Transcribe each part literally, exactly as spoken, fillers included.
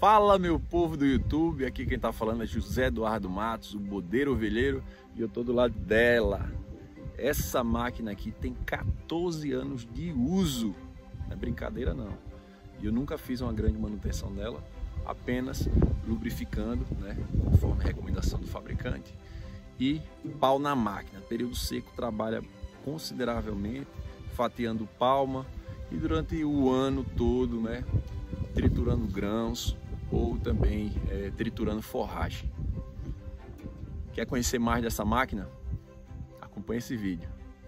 Fala, meu povo do YouTube, aqui quem tá falando é José Eduardo Matos, o Bodeiro Ovelheiro, e eu tô do lado dela. Essa máquina aqui tem quatorze anos de uso, não é brincadeira não. E eu nunca fiz uma grande manutenção dela, apenas lubrificando, né, conforme a recomendação do fabricante, e pau na máquina. Período seco trabalha consideravelmente, fatiando palma e durante o ano todo, né, triturando grãos ou também é, triturando forragem. Quer conhecer mais dessa máquina? Acompanhe esse vídeo.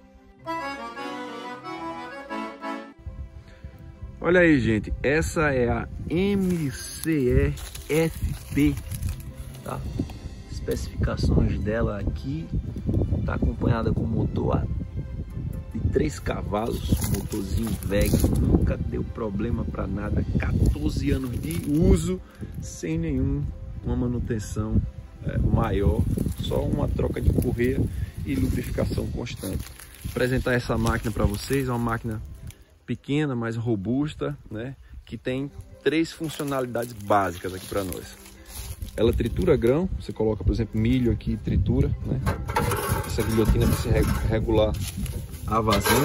Olha aí, gente, essa é a M C E F P, tá? Especificações dela aqui, tá acompanhada com motor de três cavalos, motorzinho velho, nunca deu problema para nada, quatorze anos de uso sem nenhuma manutenção é, maior, só uma troca de correia e lubrificação constante. Vou apresentar essa máquina para vocês, é uma máquina pequena, mais robusta, né, que tem três funcionalidades básicas aqui para nós. Ela tritura grão, você coloca, por exemplo, milho aqui e tritura, né? Essa guilhotina para se regular a vazão.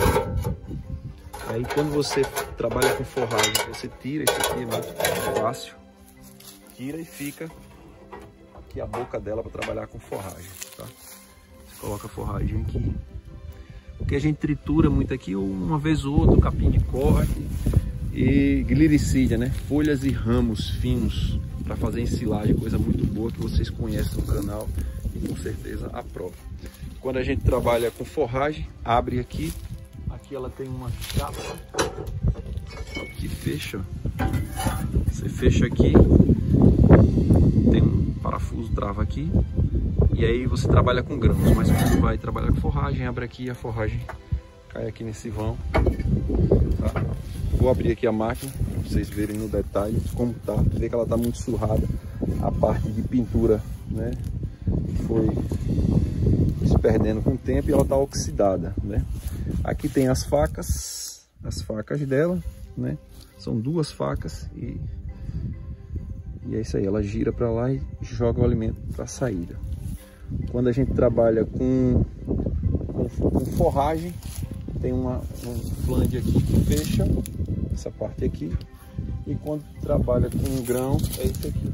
Aí quando você trabalha com forragem, você tira isso aqui, é muito fácil, tira e fica aqui a boca dela para trabalhar com forragem, tá? Você coloca a forragem aqui. O que a gente tritura muito aqui, uma vez ou outra, capim de corte e gliricídia, né? Folhas e ramos finos para fazer ensilagem, coisa muito boa que vocês conhecem no canal e com certeza aprovam. Quando a gente trabalha com forragem, abre aqui, aqui ela tem uma chapa que fecha, você fecha aqui, tem um parafuso, trava aqui, e aí você trabalha com grãos, mas quando você vai trabalhar com forragem, abre aqui, a forragem cai aqui nesse vão, tá? Vou abrir aqui a máquina para vocês verem no detalhe como tá, vê que ela tá muito surrada, a parte de pintura, né, foi se perdendo com o tempo e ela tá oxidada, né? Aqui tem as facas, as facas dela, né, são duas facas e, e é isso aí, ela gira para lá e joga o alimento para a saída. Quando a gente trabalha com, com, com forragem, tem uma, um flange aqui que fecha essa parte aqui, e quando trabalha com grão é isso aqui.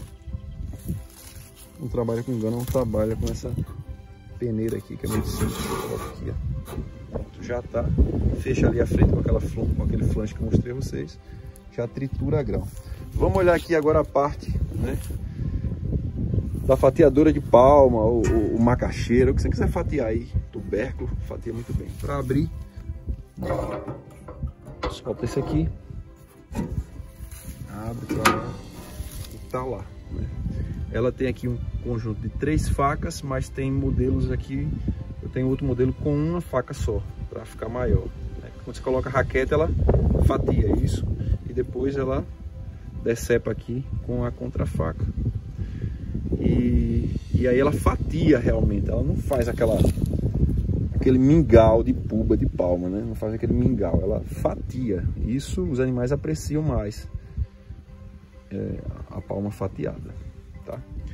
Quando trabalha com grão, trabalha com essa peneira aqui que é muito simples. Aqui, ó. Pronto, já tá, fecha ali a frente com, aquela, com aquele flange que eu mostrei a vocês, já tritura grão. Vamos olhar aqui agora a parte, né, da fatiadora de palma, ou, ou, ou macaxeira, o que você quiser fatiar aí, tubérculo, fatia muito bem. Para abrir, solta esse aqui, abre pra lá e tá lá, né? Ela tem aqui um conjunto de três facas, mas tem modelos aqui, eu tenho outro modelo com uma faca só, para ficar maior, né? Quando você coloca a raquete, ela fatia isso, e depois ela decepa aqui com a contrafaca. E, e aí ela fatia realmente, ela não faz aquela, aquele mingau de puba de palma, né? Não faz aquele mingau, ela fatia. Isso os animais apreciam mais, é, a palma fatiada, tá?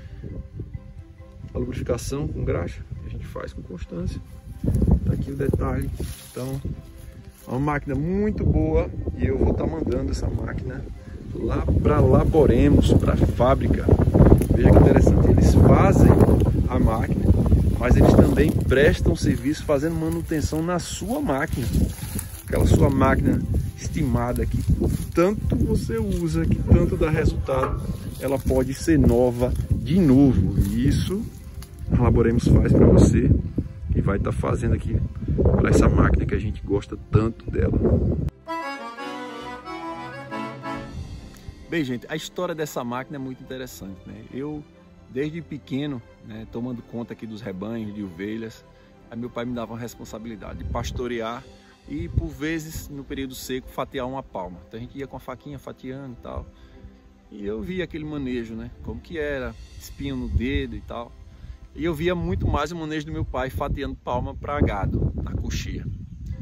A lubrificação com graxa a gente faz com constância. Tá aqui o detalhe. Então, é uma máquina muito boa e eu vou estar mandando essa máquina lá para Laboremos, para a fábrica. Veja que interessante, eles fazem a máquina, mas eles também prestam serviço fazendo manutenção na sua máquina. Aquela sua máquina estimada que tanto você usa, que tanto dá resultado, ela pode ser nova de novo. E isso a Laboremos faz para você e vai estar fazendo aqui para essa máquina que a gente gosta tanto dela. Bem, gente, a história dessa máquina é muito interessante, né? Eu, desde pequeno, né, tomando conta aqui dos rebanhos de ovelhas, aí meu pai me dava uma responsabilidade de pastorear e, por vezes, no período seco, fatiar uma palma. Então a gente ia com a faquinha fatiando e tal. E eu via aquele manejo, né? Como que era, espinho no dedo e tal. E eu via muito mais o manejo do meu pai fatiando palma para gado, na coxia.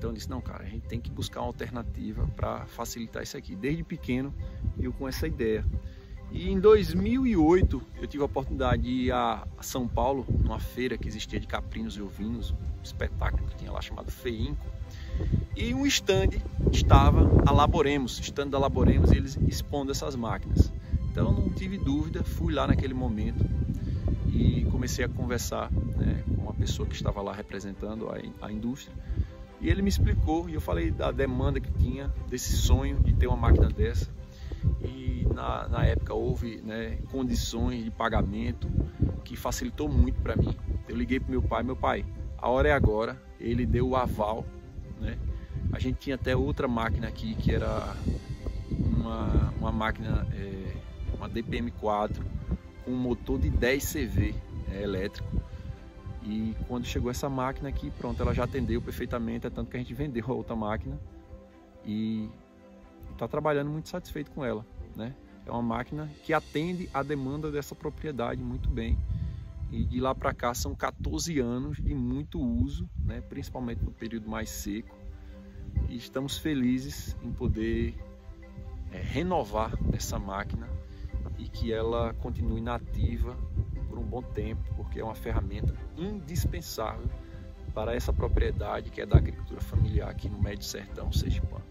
Então eu disse, não, cara, a gente tem que buscar uma alternativa para facilitar isso aqui. Desde pequeno eu com essa ideia. E em dois mil e oito eu tive a oportunidade de ir a São Paulo, numa feira que existia de caprinos e ovinos, um espetáculo que tinha lá chamado Feinco. E um stand estava a Laboremos, stand da Laboremos, e eles expondo essas máquinas. Então não tive dúvida, fui lá naquele momento e comecei a conversar, né, com uma pessoa que estava lá representando a, a indústria. E ele me explicou, e eu falei da demanda que tinha, desse sonho de ter uma máquina dessa. E na, na época houve, né, condições de pagamento que facilitou muito para mim. Eu liguei para meu pai, meu pai, a hora é agora. Ele deu o aval, né? A gente tinha até outra máquina aqui que era uma, uma máquina, é, uma D P M quatro com um motor de dez C V, é, elétrico. E quando chegou essa máquina aqui, pronto, ela já atendeu perfeitamente, é tanto que a gente vendeu a outra máquina e está trabalhando muito satisfeito com ela, né? É uma máquina que atende a demanda dessa propriedade muito bem. E de lá para cá são quatorze anos de muito uso, né? Principalmente no período mais seco. E estamos felizes em poder é, renovar essa máquina e que ela continue nativa por um bom tempo, porque é uma ferramenta indispensável para essa propriedade que é da agricultura familiar aqui no Médio Sertão sergipano.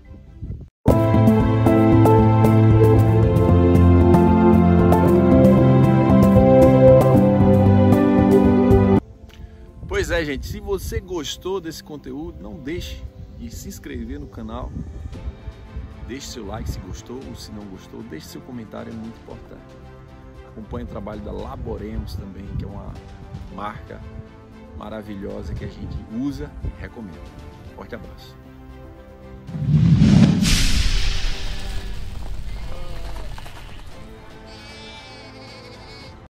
Pois é, gente, se você gostou desse conteúdo, não deixe de se inscrever no canal, deixe seu like se gostou ou se não gostou, deixe seu comentário, é muito importante. Acompanhe o trabalho da Laboremos também, que é uma marca maravilhosa que a gente usa e recomenda. Forte abraço.